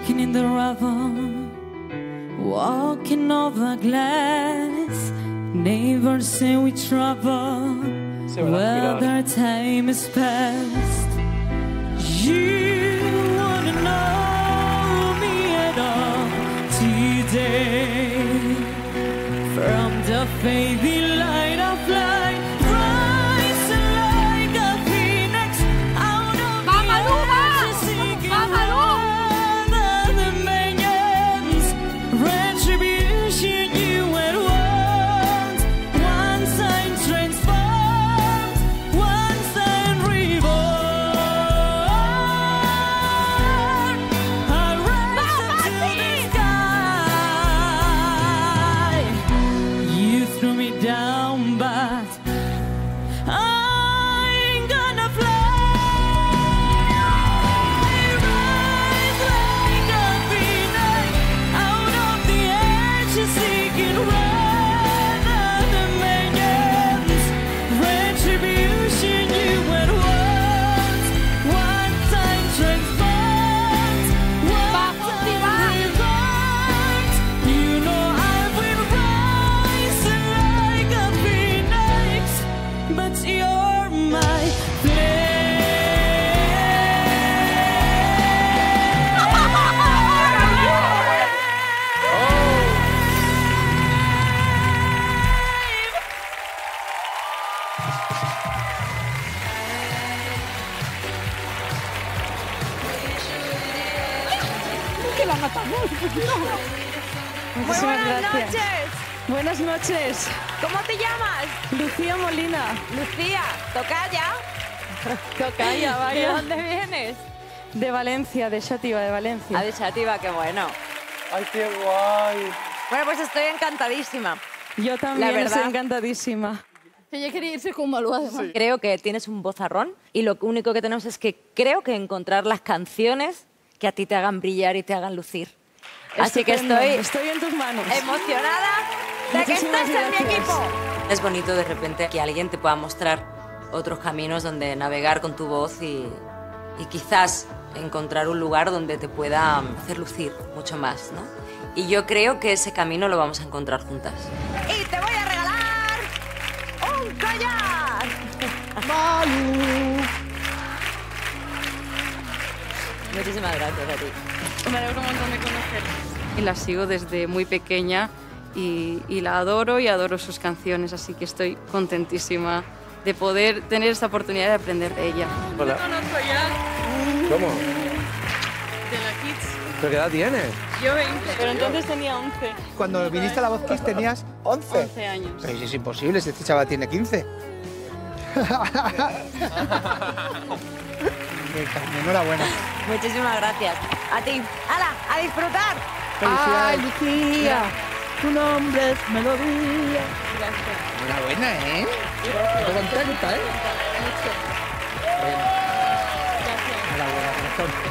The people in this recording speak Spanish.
Walking in the rubble, walking over glass. Neighbors say we trouble, whether time is past. You wanna know me at all today? From the fading light of light, rising like a phoenix out of the ashes, seeking rather than vengeance, retribution you at once. Once I'm transformed, once I'm reborn. I rise up to the sky. You threw me down, but I'm gonna fly. Rise like a phoenix out of the ashes, seeking rather than vengeance, retribution you at once. Once I'm transformed, once I'm reborn. You know I will rise like a phoenix, but you're my Muchísimas gracias. noches. Buenas noches. ¿Cómo te llamas? Lucía Molina. Lucía, tocaya. Tocaya, ¿De vaya. dónde vienes? De Valencia, de Xàtiva, de Valencia. Ah, de Xàtiva, qué bueno. ¡Ay, qué guay! Bueno, pues estoy encantadísima. Yo también La verdad. estoy encantadísima. Ella quería irse con Malú, además. Creo que tienes un vozarrón y lo único que tenemos es que creo que encontrar las canciones que a ti te hagan brillar y te hagan lucir. Así que Estupendo. estoy Estoy en tus manos. emocionada de que Muchísimas estés en mi gracias. equipo. Es bonito de repente que alguien te pueda mostrar otros caminos donde navegar con tu voz y quizás encontrar un lugar donde te pueda hacer lucir mucho más, ¿no? Y yo creo que ese camino lo vamos a encontrar juntas. Y te voy a regalar un collar. Muchísimas gracias a ti. Me alegro un montón de conocerla. Y la sigo desde muy pequeña y la adoro y adoro sus canciones, así que estoy contentísima de poder tener esta oportunidad de aprender de ella. Hola. Te conozco ya ¿Cómo? de la Kids. ¿Pero qué edad tienes? Yo 20, pero entonces tenía 11. Cuando viniste a La Voz Kids tenías 11. 11 años. Pero es imposible, si este chaval tiene 15. Enhorabuena. Muchísimas gracias. A ti. ¡Hala! ¡A disfrutar! Felicidades. Lucía, tu nombre es melodía. Enhorabuena, ¿eh? Estoy contenta, ¿eh? Enhorabuena, corazón.